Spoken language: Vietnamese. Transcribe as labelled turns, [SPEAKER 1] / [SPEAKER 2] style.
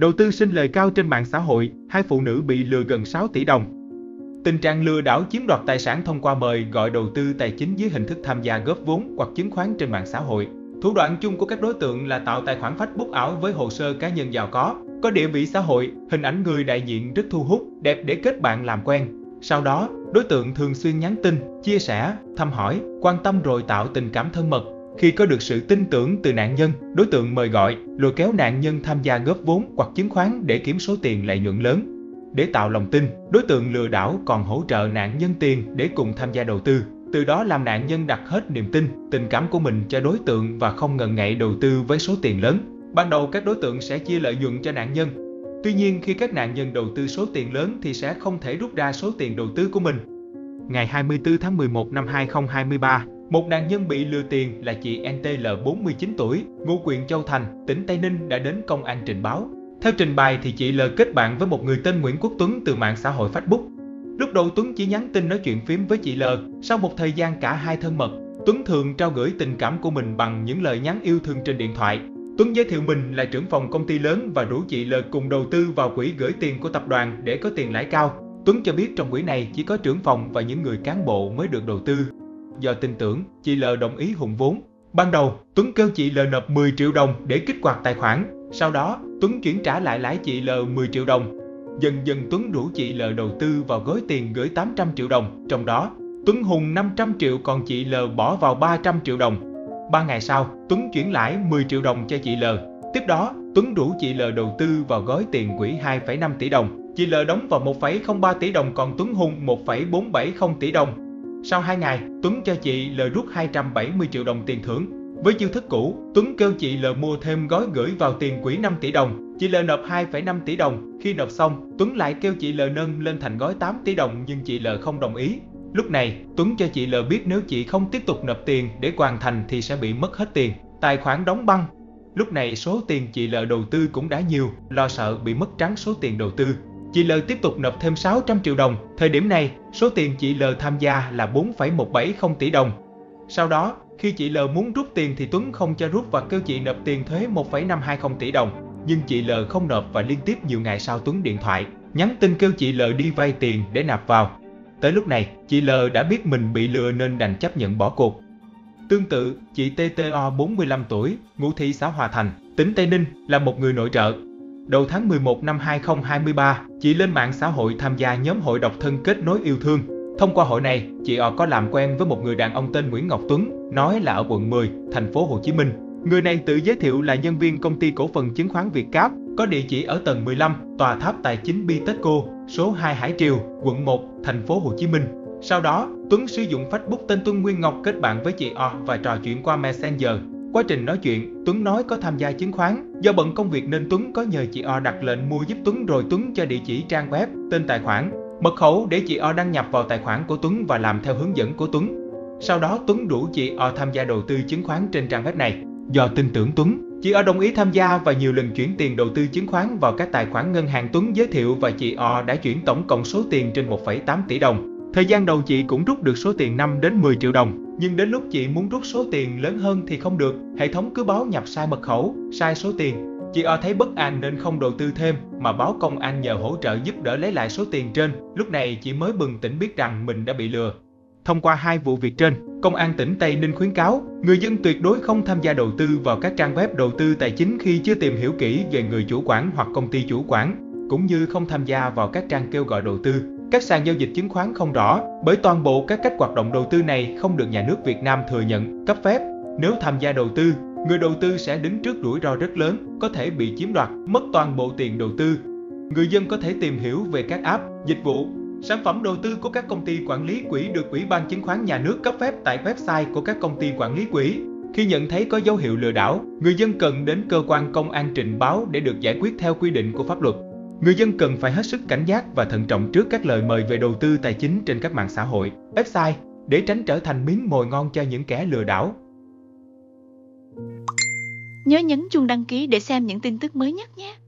[SPEAKER 1] Đầu tư sinh lời cao trên mạng xã hội, hai phụ nữ bị lừa gần 6 tỷ đồng. Tình trạng lừa đảo chiếm đoạt tài sản thông qua mời gọi đầu tư tài chính dưới hình thức tham gia góp vốn hoặc chứng khoán trên mạng xã hội. Thủ đoạn chung của các đối tượng là tạo tài khoản Facebook ảo với hồ sơ cá nhân giàu có địa vị xã hội, hình ảnh người đại diện rất thu hút, đẹp để kết bạn làm quen. Sau đó, đối tượng thường xuyên nhắn tin, chia sẻ, thăm hỏi, quan tâm rồi tạo tình cảm thân mật. Khi có được sự tin tưởng từ nạn nhân, đối tượng mời gọi, lôi kéo nạn nhân tham gia góp vốn hoặc chứng khoán để kiếm số tiền lợi nhuận lớn. Để tạo lòng tin, đối tượng lừa đảo còn hỗ trợ nạn nhân tiền để cùng tham gia đầu tư, từ đó làm nạn nhân đặt hết niềm tin, tình cảm của mình cho đối tượng và không ngần ngại đầu tư với số tiền lớn. Ban đầu các đối tượng sẽ chia lợi nhuận cho nạn nhân. Tuy nhiên khi các nạn nhân đầu tư số tiền lớn thì sẽ không thể rút ra số tiền đầu tư của mình. Ngày 24 tháng 11 năm 2023, một nạn nhân bị lừa tiền là chị NTL 49 tuổi, ngụ huyện Châu Thành, tỉnh Tây Ninh đã đến công an trình báo. Theo trình bày thì chị L kết bạn với một người tên Nguyễn Quốc Tuấn từ mạng xã hội Facebook. Lúc đầu Tuấn chỉ nhắn tin nói chuyện phím với chị L, sau một thời gian cả hai thân mật, Tuấn thường trao gửi tình cảm của mình bằng những lời nhắn yêu thương trên điện thoại. Tuấn giới thiệu mình là trưởng phòng công ty lớn và rủ chị L cùng đầu tư vào quỹ gửi tiền của tập đoàn để có tiền lãi cao. Tuấn cho biết trong quỹ này chỉ có trưởng phòng và những người cán bộ mới được đầu tư. Do tin tưởng, chị L đồng ý hùn vốn. Ban đầu, Tuấn kêu chị L nộp 10 triệu đồng để kích hoạt tài khoản. Sau đó, Tuấn chuyển trả lại lãi chị L 10 triệu đồng. Dần dần Tuấn rủ chị L đầu tư vào gói tiền gửi 800 triệu đồng. Trong đó, Tuấn hùn 500 triệu còn chị L bỏ vào 300 triệu đồng. 3 ngày sau, Tuấn chuyển lãi 10 triệu đồng cho chị L. Tiếp đó, Tuấn rủ chị L đầu tư vào gói tiền quỹ 2,5 tỷ đồng. Chị L đóng vào 1,03 tỷ đồng còn Tuấn hùn 1,470 tỷ đồng. Sau 2 ngày, Tuấn cho chị L rút 270 triệu đồng tiền thưởng. Với chiêu thức cũ, Tuấn kêu chị L mua thêm gói gửi vào tiền quỹ 5 tỷ đồng. Chị L nộp 2,5 tỷ đồng. Khi nộp xong, Tuấn lại kêu chị L nâng lên thành gói 8 tỷ đồng nhưng chị L không đồng ý. Lúc này, Tuấn cho chị L biết nếu chị không tiếp tục nộp tiền để hoàn thành thì sẽ bị mất hết tiền, tài khoản đóng băng. Lúc này số tiền chị L đầu tư cũng đã nhiều, lo sợ bị mất trắng số tiền đầu tư. Chị L tiếp tục nộp thêm 600 triệu đồng. Thời điểm này, số tiền chị L tham gia là 4,170 tỷ đồng. Sau đó, khi chị L muốn rút tiền thì Tuấn không cho rút và kêu chị nộp tiền thuế 1,520 tỷ đồng. Nhưng chị L không nộp và liên tiếp nhiều ngày sau Tuấn điện thoại, nhắn tin kêu chị L đi vay tiền để nạp vào. Tới lúc này, chị L đã biết mình bị lừa nên đành chấp nhận bỏ cuộc. Tương tự, chị TTO 45 tuổi, ngụ thị xã Hòa Thành, tỉnh Tây Ninh là một người nội trợ. Đầu tháng 11 năm 2023, chị lên mạng xã hội tham gia nhóm hội độc thân kết nối yêu thương. Thông qua hội này, chị có làm quen với một người đàn ông tên Nguyễn Ngọc Tuấn, nói là ở quận 10, thành phố Hồ Chí Minh. Người này tự giới thiệu là nhân viên công ty cổ phần chứng khoán Vietcap, có địa chỉ ở tầng 15, tòa tháp tài chính Bitexco, số 2 Hải Triều, quận 1, thành phố Hồ Chí Minh. Sau đó, Tuấn sử dụng Facebook tên Tuấn Nguyên Ngọc kết bạn với chị O và trò chuyện qua Messenger. Quá trình nói chuyện, Tuấn nói có tham gia chứng khoán. Do bận công việc nên Tuấn có nhờ chị O đặt lệnh mua giúp Tuấn rồi Tuấn cho địa chỉ trang web, tên tài khoản, mật khẩu để chị O đăng nhập vào tài khoản của Tuấn và làm theo hướng dẫn của Tuấn. Sau đó Tuấn rủ chị O tham gia đầu tư chứng khoán trên trang web này. Do tin tưởng Tuấn, chị O đồng ý tham gia và nhiều lần chuyển tiền đầu tư chứng khoán vào các tài khoản ngân hàng Tuấn giới thiệu và chị O đã chuyển tổng cộng số tiền trên 1,8 tỷ đồng. Thời gian đầu chị cũng rút được số tiền 5 đến 10 triệu đồng, nhưng đến lúc chị muốn rút số tiền lớn hơn thì không được, hệ thống cứ báo nhập sai mật khẩu, sai số tiền. Chị O thấy bất an nên không đầu tư thêm mà báo công an nhờ hỗ trợ giúp đỡ lấy lại số tiền trên. Lúc này chị mới bừng tỉnh biết rằng mình đã bị lừa. Thông qua hai vụ việc trên, Công an tỉnh Tây Ninh khuyến cáo người dân tuyệt đối không tham gia đầu tư vào các trang web đầu tư tài chính khi chưa tìm hiểu kỹ về người chủ quản hoặc công ty chủ quản, cũng như không tham gia vào các trang kêu gọi đầu tư, các sàn giao dịch chứng khoán không rõ, bởi toàn bộ các cách hoạt động đầu tư này không được nhà nước Việt Nam thừa nhận, cấp phép. Nếu tham gia đầu tư, người đầu tư sẽ đứng trước rủi ro rất lớn, có thể bị chiếm đoạt, mất toàn bộ tiền đầu tư. Người dân có thể tìm hiểu về các app, dịch vụ, sản phẩm đầu tư của các công ty quản lý quỹ được Ủy ban Chứng khoán Nhà nước cấp phép tại website của các công ty quản lý quỹ. Khi nhận thấy có dấu hiệu lừa đảo, người dân cần đến cơ quan công an trình báo để được giải quyết theo quy định của pháp luật. Người dân cần phải hết sức cảnh giác và thận trọng trước các lời mời về đầu tư tài chính trên các mạng xã hội, website để tránh trở thành miếng mồi ngon cho những kẻ lừa đảo.
[SPEAKER 2] Nhớ nhấn chuông đăng ký để xem những tin tức mới nhất nhé!